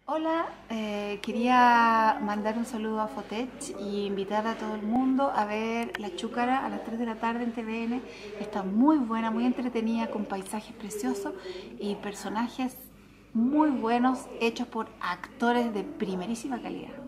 Hola, quería mandar un saludo a Fotech y invitar a todo el mundo a ver La Chúcara a las 3 de la tarde en TVN. Está muy buena, muy entretenida, con paisajes preciosos y personajes muy buenos hechos por actores de primerísima calidad.